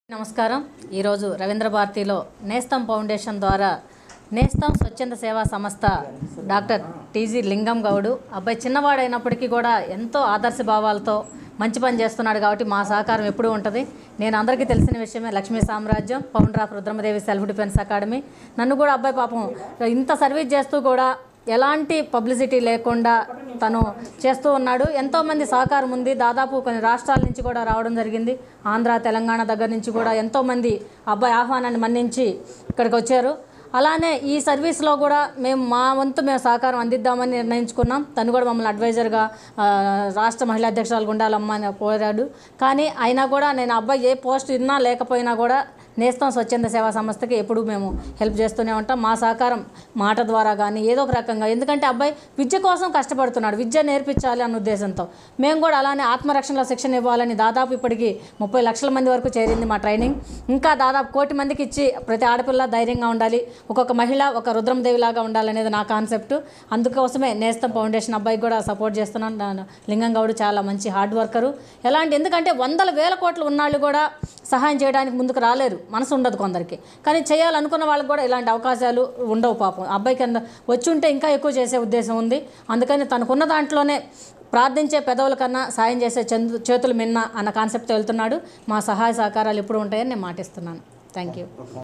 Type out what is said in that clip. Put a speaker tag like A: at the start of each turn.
A: నమస్కారం. ఈరోజు రవీంద్ర భారతిలో నేస్తం ఫౌండేషన్ ద్వారా నేస్తం స్వచ్ఛంద సేవా సంస్థ డాక్టర్ టీజీ లింగం గౌడు అబ్బాయి చిన్నవాడైనప్పటికీ కూడా ఎంతో ఆదర్శ భావాలతో మంచి పని చేస్తున్నాడు కాబట్టి మా సహకారం ఎప్పుడూ ఉంటుంది. నేను అందరికీ తెలిసిన విషయమే, Lakshmi Samrajyam, founder of Rudramadevi self defence academy. నన్ను కూడా అబ్బాయి పాపం ఇంత సర్వీస్ చేస్తూ కూడా ఎలాంటి పబ్లిసిటీ లేకుండా తను చేస్తూ ఉన్నాడు. ఎంతోమంది సహకారం ఉంది. దాదాపు కొన్ని రాష్ట్రాల నుంచి కూడా రావడం జరిగింది. ఆంధ్ర, తెలంగాణ దగ్గర నుంచి కూడా ఎంతోమంది అబ్బాయి ఆహ్వానాన్ని మన్నించి ఇక్కడికి వచ్చారు. అలానే ఈ సర్వీస్లో కూడా మా వంతు సహకారం అందిద్దామని నిర్ణయించుకున్నాం. తను కూడా మమ్మల్ని అడ్వైజర్గా రాష్ట్ర మహిళా అధ్యక్షురాలు గుండాలమ్మ అని కోరాడు. కానీ అయినా కూడా నేను అబ్బాయి ఏ పోస్ట్ ఇన్నా లేకపోయినా కూడా నేస్తం స్వచ్ఛంద సేవా సంస్థకి ఎప్పుడూ మేము హెల్ప్ చేస్తూనే ఉంటాం. మా సహకారం మాట ద్వారా కానీ ఏదో ఒక రకంగా, ఎందుకంటే అబ్బాయి విద్య కోసం కష్టపడుతున్నాడు, విద్య నేర్పించాలి అన్న ఉద్దేశంతో మేము కూడా అలానే ఆత్మరక్షణలో శిక్షణ ఇవ్వాలని దాదాపు ఇప్పటికీ 30 లక్షల మంది వరకు చేరింది మా ట్రైనింగ్. ఇంకా దాదాపు 1 కోటి మందికి ఇచ్చి ప్రతి ఆడపిల్ల ధైర్యంగా ఉండాలి, ఒక్కొక్క మహిళ ఒక రుద్రమదేవిలాగా ఉండాలనేది నా కాన్సెప్ట్. అందుకోసమే నేస్తం ఫౌండేషన్ అబ్బాయికి కూడా సపోర్ట్ చేస్తున్నాను. లింగం గౌడు చాలా మంచి హార్డ్ వర్కరు. ఎందుకంటే వందల వేల కోట్లు ఉన్నాళ్ళు కూడా సహాయం చేయడానికి ముందుకు రాలేరు, మనసు ఉండదు కొందరికి. కానీ చేయాలనుకున్న వాళ్ళకి కూడా ఇలాంటి అవకాశాలు ఉండవు. పాపం అబ్బాయికి వచ్చి ఉంటే ఇంకా ఎక్కువ చేసే ఉద్దేశం ఉంది. అందుకని తనకున్న దాంట్లోనే ప్రార్థించే పెదవుల కన్నా సాయం చేసే చేతులు మిన్న అన్న కాన్సెప్ట్తో వెళ్తున్నాడు. మా సహాయ సహకారాలు ఎప్పుడు ఉంటాయని నేను మాటిస్తున్నాను. Thank you.